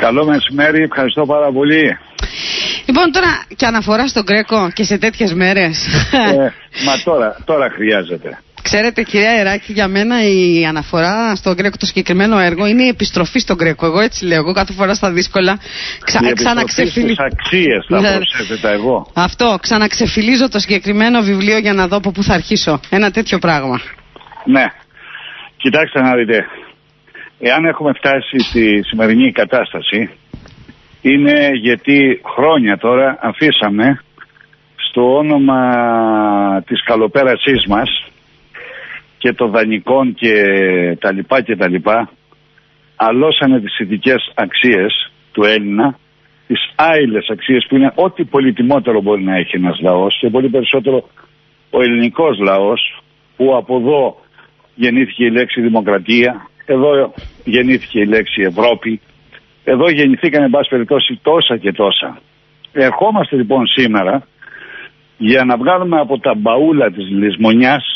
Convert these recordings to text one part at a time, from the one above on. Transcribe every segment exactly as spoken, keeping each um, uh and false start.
Καλό μεσημέρι, ευχαριστώ πάρα πολύ. Λοιπόν, τώρα και αναφορά στον Γκρέκο και σε τέτοιες μέρες. Ε, μα τώρα, τώρα χρειάζεται. Ξέρετε, κυρία Ιεράκη, για μένα η αναφορά στον Γκρέκο, το συγκεκριμένο έργο, είναι η επιστροφή στον Γκρέκο. Εγώ έτσι λέω. Εγώ κάθε φορά στα δύσκολα ξα... ξαναξεφυλίζω. Στις αξίες θα προσέθετα εγώ. Αυτό, ξαναξεφυλίζω το συγκεκριμένο βιβλίο για να δω από πού θα αρχίσω. Ένα τέτοιο πράγμα. Ναι. Κοιτάξτε να δείτε. Εάν έχουμε φτάσει στη σημερινή κατάσταση, είναι γιατί χρόνια τώρα αφήσαμε στο όνομα της καλοπέρασής μας και των δανεικών και τα λοιπά και τα λοιπά, αλώσανε τις ηθικές αξίες του Έλληνα, τις άειλες αξίες που είναι ό,τι πολυτιμότερο μπορεί να έχει ένας λαός και πολύ περισσότερο ο ελληνικός λαός, που από εδώ γεννήθηκε η λέξη δημοκρατία, εδώ γεννήθηκε η λέξη Ευρώπη, εδώ γεννηθήκαν εν πάση περιπτώσει τόσα και τόσα. Ερχόμαστε λοιπόν σήμερα για να βγάλουμε από τα μπαούλα της λησμονιάς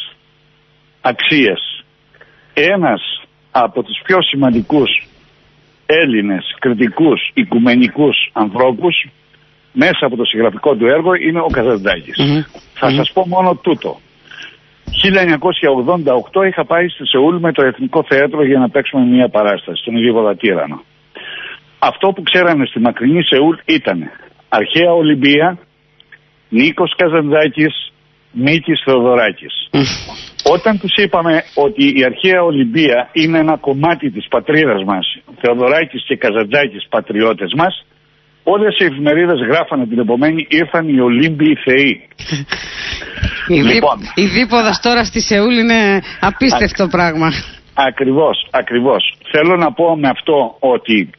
αξίες. Ένας από τους πιο σημαντικούς Έλληνες κριτικούς οικουμενικούς ανθρώπους μέσα από το συγγραφικό του έργο είναι ο Καζαντζάκης. Mm-hmm. Θα mm-hmm. σας πω μόνο τούτο. χίλια εννιακόσια ογδόντα οκτώ είχα πάει στη Σεούλ με το Εθνικό Θέατρο για να παίξουμε μια παράσταση στον Ιδίβοδα Τύραννο. Αυτό που ξέρανε στη μακρινή Σεούλ ήταν αρχαία Ολυμπία, Νίκος Καζαντζάκης, Μίκης Θεοδωράκης. Όταν τους είπαμε ότι η αρχαία Ολυμπία είναι ένα κομμάτι της πατρίδας μας, Θεοδωράκης και Καζαντζάκης πατριώτες μας, όλες οι εφημερίδες γράφανε την επομένη ήρθαν οι Ολύμπιοι θεοί. Η, λοιπόν, δί, η δίποδας τώρα στη Σεούλ είναι απίστευτο α, πράγμα. Ακριβώς, ακριβώς. Θέλω να πω με αυτό ότι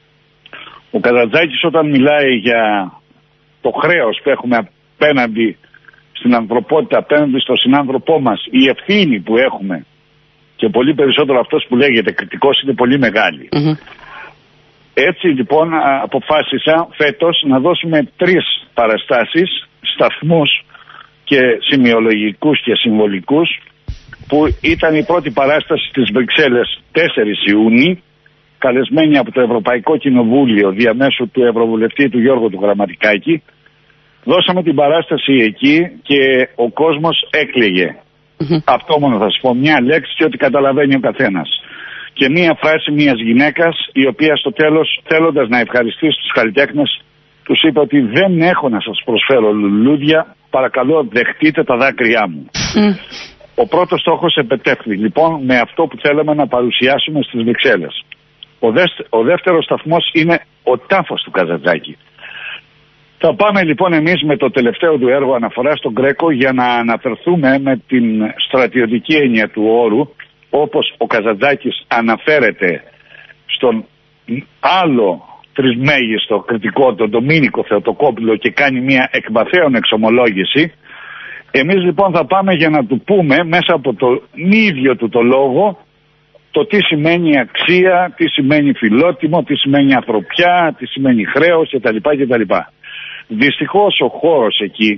ο Καζαντζάκης όταν μιλάει για το χρέος που έχουμε απέναντι στην ανθρωπότητα, απέναντι στον συνάνθρωπό μας, η ευθύνη που έχουμε και πολύ περισσότερο αυτός που λέγεται κριτικός είναι πολύ μεγάλη. Mm-hmm. Έτσι λοιπόν αποφάσισα φέτος να δώσουμε τρεις παραστάσεις, σταθμούς και σημειολογικούς και συμβολικούς, που ήταν η πρώτη παράσταση στις Βρυξέλλες τέσσερις Ιουνίου, καλεσμένη από το Ευρωπαϊκό Κοινοβούλιο διαμέσου του Ευρωβουλευτή του Γιώργου του Γραμματικάκη. Δώσαμε την παράσταση εκεί και ο κόσμος έκλαιγε. Mm-hmm. Αυτό μόνο θα σας πω, μια λέξη και ό,τι καταλαβαίνει ο καθένας. Και μια φράση μιας γυναίκας, η οποία στο τέλος, θέλοντας να ευχαριστήσει τους καλλιτέχνες, τους είπε ότι δεν έχω να σας προσφέρω λουλούδια, παρακαλώ δεχτείτε τα δάκρυά μου. Mm. Ο πρώτος στόχος επετεύχθη λοιπόν με αυτό που θέλαμε να παρουσιάσουμε στις Βρυξέλλες. Ο, δεύτε, ο δεύτερος σταθμός είναι ο τάφος του Καζαντζάκη. Θα πάμε λοιπόν εμείς με το τελευταίο του έργο αναφορά στον Γκρέκο για να αναφερθούμε με την στρατιωτική έννοια του όρου, όπως ο Καζαντζάκης αναφέρεται στον άλλο τρισμέγιστο κριτικό, τον Ντομήνικο Θεοτοκόπουλο, και κάνει μια εκμαθαίων εξομολόγηση. Εμείς λοιπόν θα πάμε για να του πούμε μέσα από τον ίδιο του το λόγο το τι σημαίνει αξία, τι σημαίνει φιλότιμο, τι σημαίνει ανθρωπιά, τι σημαίνει χρέος κτλ. κτλ. Δυστυχώς ο χώρος εκεί,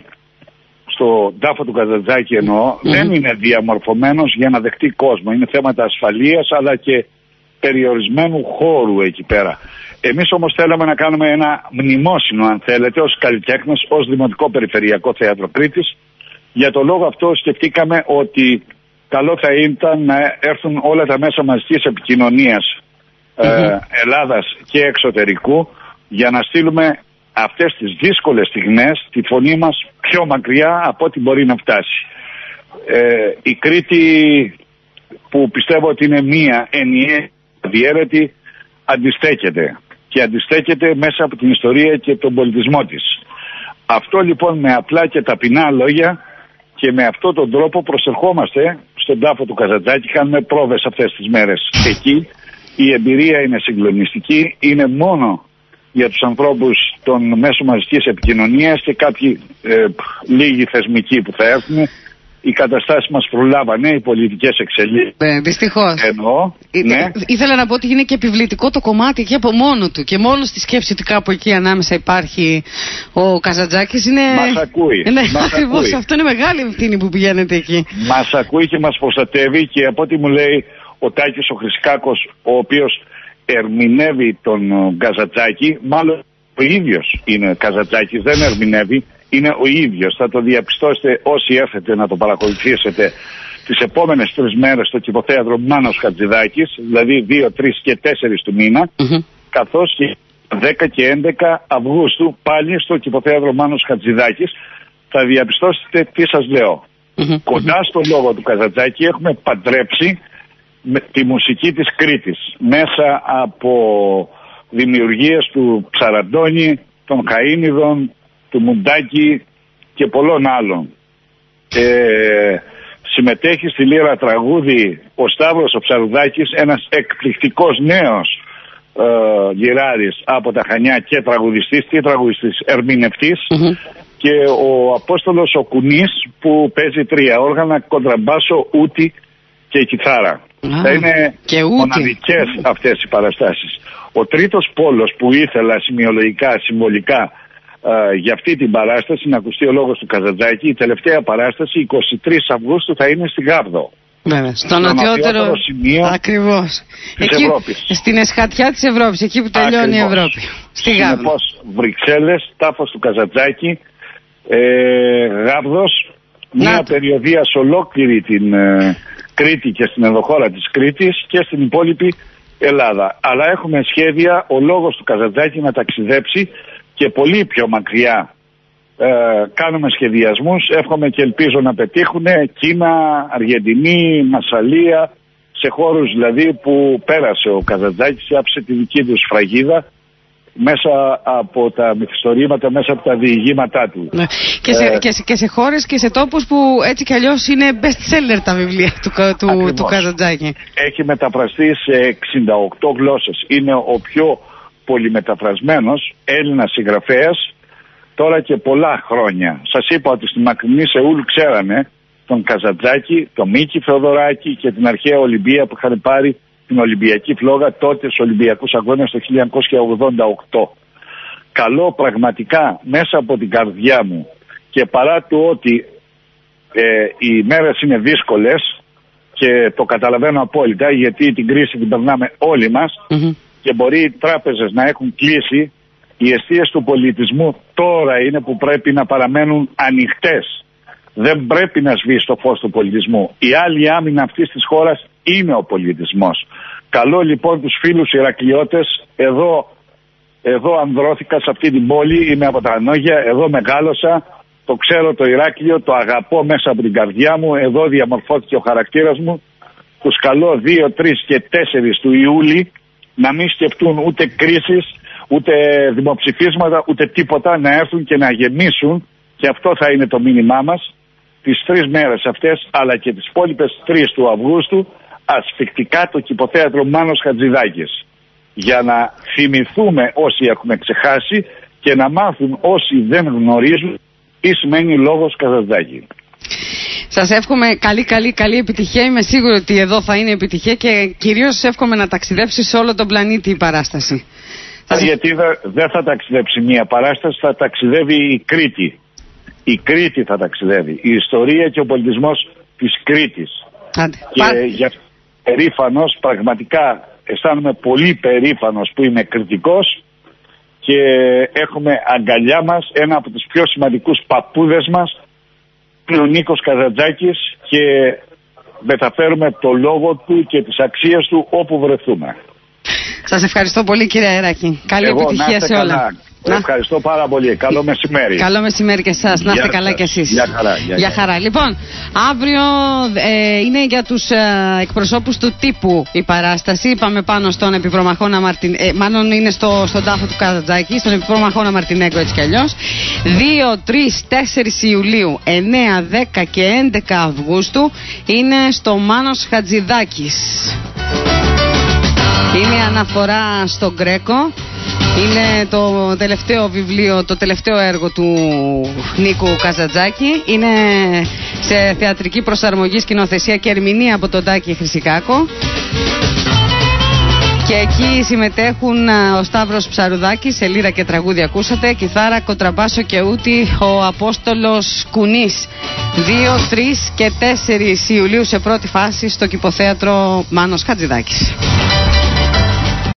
στο τάφο του Καζαντζάκη εννοώ, mm. δεν είναι διαμορφωμένος για να δεχτεί κόσμο. Είναι θέματα ασφαλείας αλλά και περιορισμένου χώρου εκεί πέρα. Εμείς όμως θέλαμε να κάνουμε ένα μνημόσυνο, αν θέλετε, ως καλλιτέχνες, ως Δημοτικό Περιφερειακό Θέατρο Κρήτης. Για το λόγο αυτό σκεφτήκαμε ότι καλό θα ήταν να έρθουν όλα τα μέσα μαζικής επικοινωνίας mm-hmm. ε, Ελλάδας και εξωτερικού για να στείλουμε αυτές τις δύσκολες στιγμές τη φωνή μας πιο μακριά από ό,τι μπορεί να φτάσει. Ε, η Κρήτη, που πιστεύω ότι είναι μία ενιαία διαίρετη, αντιστέκεται και αντιστέκεται μέσα από την ιστορία και τον πολιτισμό της. Αυτό λοιπόν με απλά και ταπεινά λόγια και με αυτόν τον τρόπο προσερχόμαστε στον τάφο του Καζαντζάκη. Κάνουμε πρόβες αυτές τις μέρες εκεί. Η εμπειρία είναι συγκλονιστική, είναι μόνο για τους ανθρώπους των μέσων μαζικής επικοινωνίας και κάποιοι ε, λίγοι θεσμικοί που θα έρθουν. Οι καταστάσεις μας προλάβανε, οι πολιτικές εξελίξεις. Ναι, δυστυχώς. Εννοώ, Ή, ναι. Ήθελα να πω ότι είναι και επιβλητικό το κομμάτι εκεί από μόνο του. Και μόνο στη σκέψη ότι κάπου εκεί ανάμεσα υπάρχει ο Καζαντζάκης είναι. Μας ακούει. Ναι, μας ακριβώς. ακούει. Αυτό είναι μεγάλη ευθύνη που πηγαίνετε εκεί. Μας ακούει και μας προστατεύει, και από ό,τι μου λέει ο Τάκης ο Χρυσικάκος, ο οποίος ερμηνεύει τον Καζαντζάκη, μάλλον ο ίδιος είναι Καζαντζάκης, δεν ερμηνεύει, είναι ο ίδιος. Θα το διαπιστώσετε όσοι έρθετε να το παρακολουθήσετε τις επόμενες τρεις μέρες στο κηποθέατρο Μάνος Χατζηδάκης, δηλαδή δύο, τρεις και τέσσερις του μήνα, mm-hmm. καθώς και δέκα και έντεκα Αυγούστου πάλι στο κηποθέατρο Μάνος Χατζηδάκης. Θα διαπιστώσετε τι σας λέω. Mm-hmm. Κοντά στο λόγο του Καζαντζάκη έχουμε παντρέψει με τη μουσική της Κρήτης, μέσα από δημιουργίες του Ψαραντώνη, των Χαΐνιδων, του Μουντάκη και πολλών άλλων. Ε, συμμετέχει στη Λύρα τραγούδι ο Σταύρος ο Ψαρουδάκης, ένας εκπληκτικός νέος ε, λυράρης από τα Χανιά και τραγουδιστής και τραγουδιστής ερμηνευτής, mm-hmm. και ο Απόστολος ο Κουνής που παίζει τρία όργανα, κοντραμπάσο, ούτι και κιθάρα. Ah, θα είναι μοναδικές αυτές οι παραστάσεις. Ο τρίτος πόλος που ήθελα σημειολογικά, συμβολικά uh, για αυτή την παράσταση να ακουστεί ο λόγος του Καζαντζάκη, η τελευταία παράσταση εικοστή τρίτη Αυγούστου θα είναι στη Γάβδο. Βέβαια, στο νοτιότερο σημείο ακριβώς. Της εκεί, Ευρώπης. Στην εσχατιά της Ευρώπης, εκεί που τελειώνει ακριβώς η Ευρώπη. Στη Γάβδο. Συνεπώς, Βρυξέλλες, τάφος του Καζαντζάκη, ε, Γάβδος, μια περιοδία σε ολόκληρη την ε, Κρήτη και στην ενδοχώρα της Κρήτης και στην υπόλοιπη Ελλάδα. Αλλά έχουμε σχέδια ο λόγος του Καζαντζάκη να ταξιδέψει και πολύ πιο μακριά. Ε, κάνουμε σχεδιασμούς, εύχομαι και ελπίζω να πετύχουν Κίνα, Αργεντινή, Μασσαλία, σε χώρους δηλαδή που πέρασε ο Καζαντζάκης, άψε τη δική του σφραγίδα μέσα από τα μυθιστορήματα, μέσα από τα διηγήματά του. Ναι. Και, σε, ε, και, σε, και σε χώρες και σε τόπους που έτσι κι αλλιώς είναι best seller τα βιβλία του, του, του Καζαντζάκη. Έχει μεταφραστεί σε εξήντα οκτώ γλώσσες. Είναι ο πιο πολυμεταφρασμένος Έλληνας συγγραφέας τώρα και πολλά χρόνια. Σας είπα ότι στη μακρινή Σεούλ ξέρανε τον Καζαντζάκη, τον Μίκη Θεοδωράκη και την αρχαία Ολυμπία που είχαν πάρει την Ολυμπιακή φλόγα τότε στους Ολυμπιακούς Αγώνες το χίλια εννιακόσια ογδόντα οκτώ. Καλό πραγματικά μέσα από την καρδιά μου και παρά το ότι ε, οι μέρες είναι δύσκολες και το καταλαβαίνω απόλυτα γιατί την κρίση την περνάμε όλοι μας, mm-hmm. και μπορεί οι τράπεζες να έχουν κλείσει, οι εστίες του πολιτισμού τώρα είναι που πρέπει να παραμένουν ανοιχτές. Δεν πρέπει να σβήσει το φως του πολιτισμού. Η άλλη άμυνα αυτής της χώρας είναι ο πολιτισμός. Καλό λοιπόν τους φίλους Ηρακλειώτες, εδώ, εδώ ανδρώθηκα σε αυτή την πόλη, είμαι από τα Ανόγια, εδώ μεγάλωσα, το ξέρω το Ηράκλειο, το αγαπώ μέσα από την καρδιά μου, εδώ διαμορφώθηκε ο χαρακτήρας μου. Τους καλώ δύο, τρεις και τέσσερις του Ιούλη να μην σκεφτούν ούτε κρίσεις, ούτε δημοψηφίσματα, ούτε τίποτα, να έρθουν και να γεμίσουν, και αυτό θα είναι το μήνυμά μας, τις τρεις μέρες αυτές, αλλά και τις υπόλοιπες τρεις του Αυγούστου, ασφικτικά το κηποθέατρο Μάνος Χατζηδάκης. Για να θυμηθούμε όσοι έχουμε ξεχάσει και να μάθουν όσοι δεν γνωρίζουν τι σημαίνει λόγος Καζαντζάκη. Σας εύχομαι καλή καλή καλή επιτυχία. Είμαι σίγουρη ότι εδώ θα είναι επιτυχία και κυρίως εύχομαι να ταξιδέψει σε όλο τον πλανήτη η παράσταση. Γιατί δεν θα ταξιδέψει μία παράσταση, θα ταξιδεύει η Κρήτη. Η Κρήτη θα ταξιδεύει. Η ιστορία και ο πολιτισμός της Κρήτης. Άντε. Και Πα... για περήφανος, πραγματικά αισθάνομαι πολύ περήφανος που είμαι κριτικός και έχουμε αγκαλιά μας ένα από τους πιο σημαντικούς παππούδες μας, ο Νίκος Καζαντζάκης, και μεταφέρουμε το λόγο του και τις αξίες του όπου βρεθούμε. Σας ευχαριστώ πολύ κύριε Αεράκη. Καλή Εγώ, επιτυχία σε όλα. Καλά. Να. Ευχαριστώ πάρα πολύ. Καλό μεσημέρι. Καλό μεσημέρι και εσάς. Να είστε καλά κι εσείς. Γεια χαρά. Γεια, γεια χαρά. Λοιπόν, αύριο ε, είναι για τους ε, εκπροσώπους του τύπου η παράσταση. Είπαμε πάνω στον επιπρομαχώνα Μαρτιν... Ε, μάλλον είναι στο, στον τάφο του Καζαντζάκη, στον επιπρομαχώνα Μαρτινέγκο έτσι κι αλλιώς. δύο, τρεις, τέσσερις Ιουλίου, εννέα, δέκα και έντεκα Αυγούστου είναι στο Μάνος Χατζηδάκης. Είναι αναφορά στον Γκρέκο. Είναι το τελευταίο βιβλίο, το τελευταίο έργο του Νίκου Καζαντζάκη. Είναι σε θεατρική προσαρμογή, σκηνοθεσία και ερμηνεία από τον Τάκη Χρυσικάκο. Και εκεί συμμετέχουν ο Σταύρος Ψαρουδάκης, σε λύρα και τραγούδι ακούσατε, κιθάρα, κοντραμπάσο και ούτι ο Απόστολος Κουνής. δύο, τρεις και τέσσερις Ιουλίου σε πρώτη φάση στο κηποθέατρο Μάνος Χατζηδάκης.